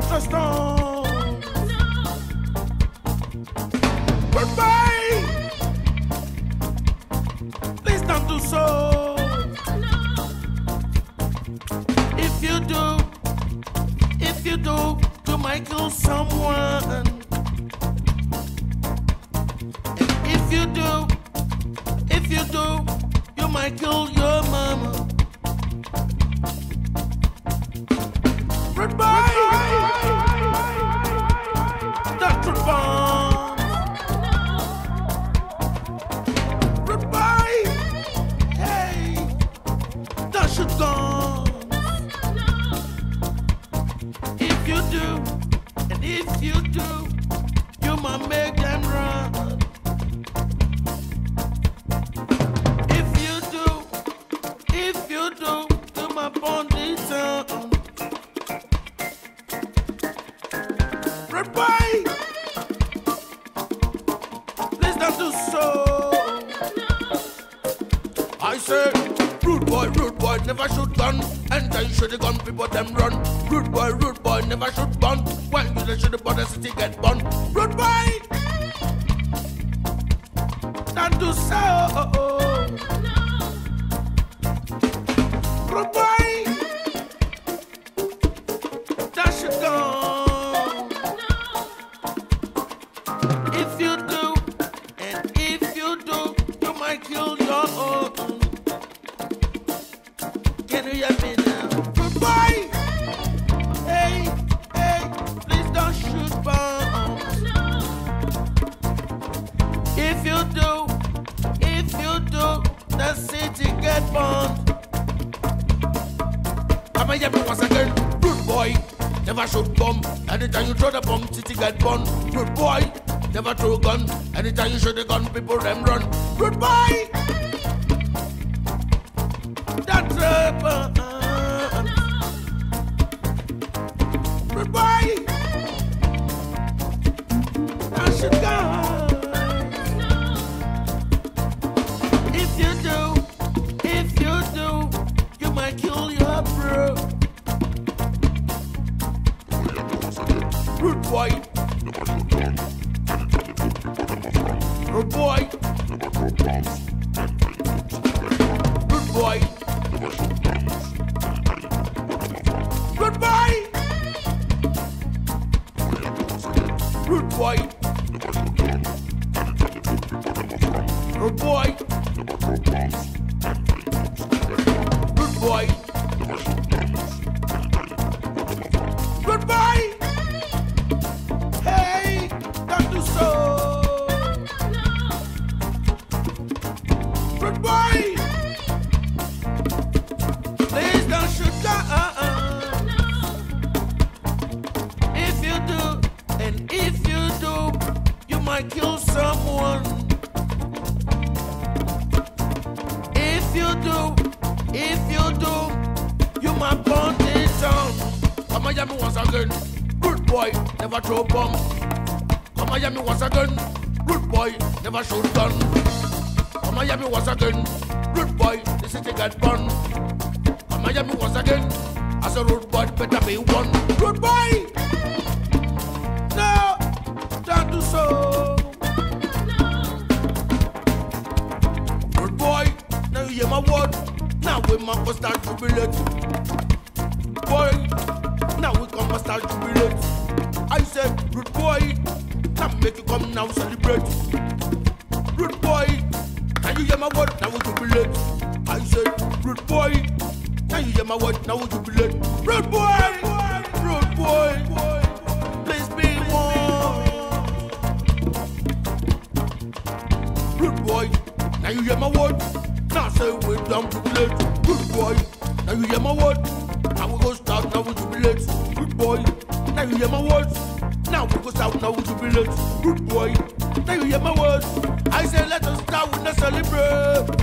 so strong. Goodbye. Please don't do so. If you do, you might kill someone. And if you do, you might kill your mama. Goodbye. Dr. Bond. Goodbye. Hey, that should gone. If you do, and if you do, you might make them run. If you do, you might burn the town. Goodbye. Please don't do so. I say, rude boy, never shoot gun. And then shoot the gun, people them run. Rude boy, never shoot gun. When you the shoot the body, city get bun. Rude boy, don't do so. Rude boy, that should go. If you do, and if you do, you might kill your own. Can you hear me now? Goodbye. Hey, please don't shoot bombs. If you do, the city get bombed. Come and hear me once again. Rude boy, never shoot bomb. Anytime you throw the bomb, city get burned. Rude boy, never throw gun. Anytime you shoot the gun, people them run. Rude boy, that's a bomb. Rude boy, that should go. If you do, you might kill your bro. Rude boy, rude boy, rude boy, rude boy, rude boy, rude boy, rude boy, rude boy. Hey, don't do so. Rude boy, please don't shoot gun. If you do, and if you do, you might kill someone. If you do, you might burn it down. Come and hear me once again. Rude boy, never throw bomb. Come and hear me once again. Rude boy, never shoot gun. Come and hear me once again. Rude boy, the city get burned. Come and hear me once again. As a rude boy, better be one. Rude boy, no, don't do so. Rude boy, now you hear my word. Now we must start jubilate. Boy, now we come and start jubilate. I said, rude boy, now make you come now celebrate. Rude boy, now you hear my word, now we jubilate. I said, rude boy, now you hear my word, now we jubilate. Rude boy, please be one. Rude boy, now you hear my word, now say we don't jubilate. Rude boy, now you hear my word, now we go start, now we jubilate. Rude boy, now you hear my words, now we go start, now we jubilate. Rude boy, now you hear my words, I say let us start with the celebrate.